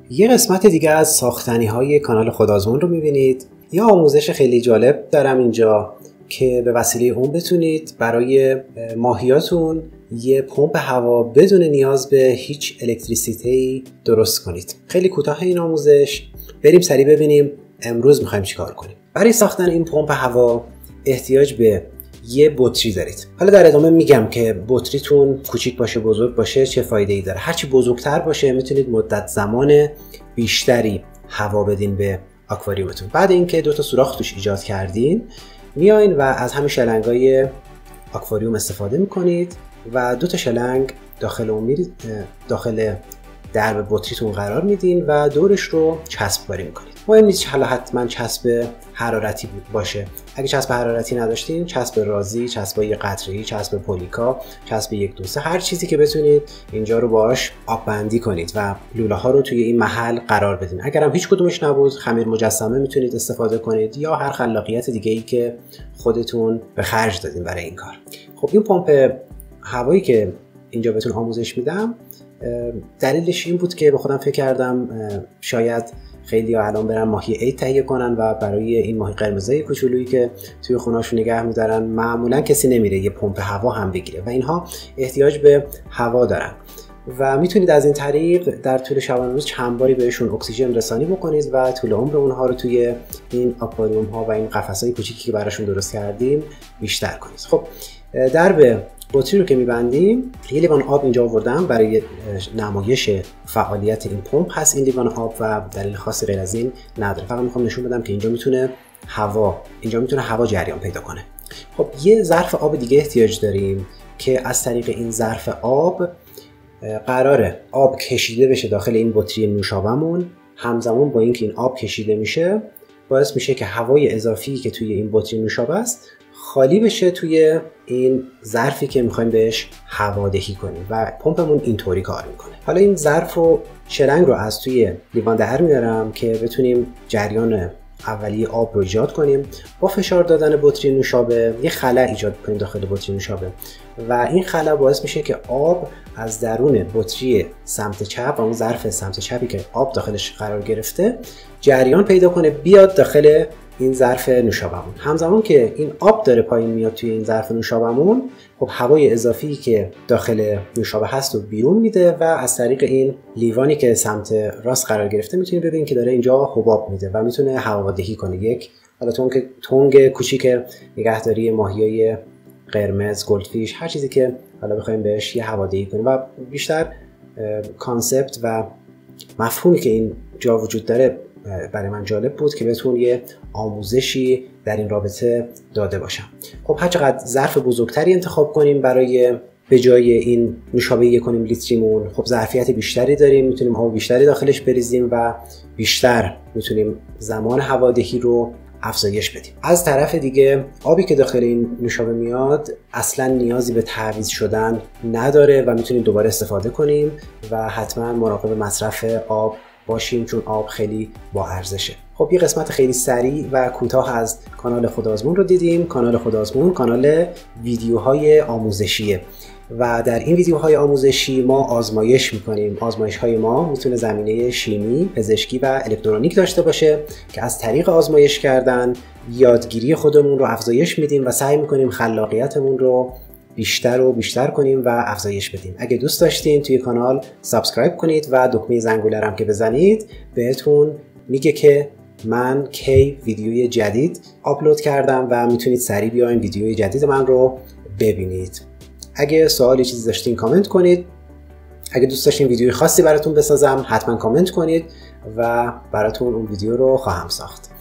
یه قسمت دیگه از ساختنی‌های کانال خودآزمون رو می‌بینید. یه آموزش خیلی جالب دارم اینجا که به وسیله اون بتونید برای ماهیاتون یه پمپ هوا بدون نیاز به هیچ الکتریسیته درست کنید. خیلی کوتاه این آموزش. بریم سریع ببینیم امروز می‌خوایم چیکار کنیم. برای ساختن این پمپ هوا احتیاج به یه بطری دارید. حالا در ادامه میگم که بطریتون کوچیک باشه بزرگ باشه چه فایده‌ای داره. هرچی بزرگتر باشه میتونید مدت زمان بیشتری هوا بدین به آکواریومتون. بعد اینکه 2 تا سوراخ توش ایجاد کردین میاین و از همین شلنگای آکواریوم استفاده میکنید و 2 تا شلنگ داخل درب بطریتون قرار میدین و دورش رو چسب باری میکنید. مهم نیست حالا حتما چسب حرارتی باشه. اگه چسب حرارتی نداشتین، چسب رازی، چسبای قطره‌ای، چسب پولیکا، چسب 1 2 3 هر چیزی که بتونید اینجا رو باهاش آب بندی کنید و لوله ها رو توی این محل قرار بدین. اگر هم هیچ کدومش نبود، خمیر مجسمه میتونید استفاده کنید یا هر خلاقیت دیگه‌ای که خودتون به خرج دادین برای این کار. خب این پمپ هوایی که اینجا بهتون آموزش میدم دلیلش این بود که به خودم فکر کردم شاید خیلی الان برن ماهی عید تهیه کنن و برای این ماهی قرمزای کوچولویی که توی خونه‌شون نگه می‌دارن معمولا کسی نمیره یه پمپ هوا هم بگیره و اینها احتیاج به هوا دارن و میتونید از این طریق در طول شبانه روز چند باری بهشون اکسیژن رسانی بکنید و طول عمر اونها رو توی این آکواریوم ها و این قفس‌های کوچیکی که براشون درست کردیم بیشتر کنید. خب درب بطری رو که میبندیم، یه لیوان آب اینجا آوردم برای نمایش فعالیت این پمپ هست. این لیوان آب و دلیل خاصی غیر از این نداره، فقط میخوام نشون بدم که اینجا میتونه هوا جریان پیدا کنه. خب یه ظرف آب دیگه احتیاج داریم که از طریق این ظرف آب قراره آب کشیده بشه داخل این بطری نوشابهمون. همزمان با اینکه این آب کشیده میشه باعث میشه که هوای اضافی که توی این بطری نوشابه است خالی بشه توی این ظرفی که میخوایم بهش هوادهی کنیم و پمپمون اینطوری کار میکنه. حالا این ظرف و شلنگ رو از توی لیوان در میارم که بتونیم جریان اولیه آب رو ایجاد کنیم. با فشار دادن بطری نوشابه یه خلا ایجاد کنیم داخل بطری نوشابه و این خلا باعث میشه که آب از درون بطری سمت چپ و اون ظرف سمت چپی که آب داخلش قرار گرفته جریان پیدا کنه بیاد داخل این ظرف نوشابهمون. همزمان که این آب داره پایین میاد توی این ظرف نوشابهمون، خب هوای اضافی که داخل نوشابه هست رو بیرون میده و از طریق این لیوانی که سمت راست قرار گرفته میتونید ببینید که داره اینجا حباب میده و میتونه هوادهی کنه. یک حالا تونگ کوچیک نگهداری ماهیای قرمز، گلدفیش، هر چیزی که حالا بخوایم بهش یه هوادهی کنیم. و بیشتر کانسپت و مفهومی که این جا وجود داره برای من جالب بود که بهتون یه آموزشی در این رابطه داده باشم. خب هر چقدر ظرف بزرگتری انتخاب کنیم برای به جای این نوشابه 1 لیتریمون، خب ظرفیت بیشتری داریم، میتونیم آب بیشتری داخلش بریزیم و بیشتر میتونیم زمان هوادهی رو افزایش بدیم. از طرف دیگه آبی که داخل این نوشابه میاد اصلا نیازی به تعویض شدن نداره و میتونیم دوباره استفاده کنیم و حتما مراقب مصرف آب باشیم چون آب خیلی با ارزشه. خب یه قسمت خیلی سریع و کوتاه از کانال خودآزمون رو دیدیم. کانال خودآزمون کانال ویدیوهای آموزشیه و در این ویدیوهای آموزشی ما آزمایش میکنیم. آزمایش‌های ما میتونه زمینه شیمی، پزشکی و الکترونیک داشته باشه که از طریق آزمایش کردن یادگیری خودمون رو افزایش میدیم و سعی میکنیم خلاقیتمون رو بیشتر و بیشتر کنیم و افزایش بدیم. اگه دوست داشتین توی کانال سابسکرایب کنید و دکمه زنگوله رو هم که بزنید بهتون میگه که من کی ویدیوی جدید آپلود کردم و میتونید سریع بیاین ویدیوی جدید من رو ببینید. اگه سوالی چیزی داشتین کامنت کنید. اگه دوست داشتین ویدیوی خاصی براتون بسازم حتما کامنت کنید و براتون اون ویدیو رو خواهم ساخت.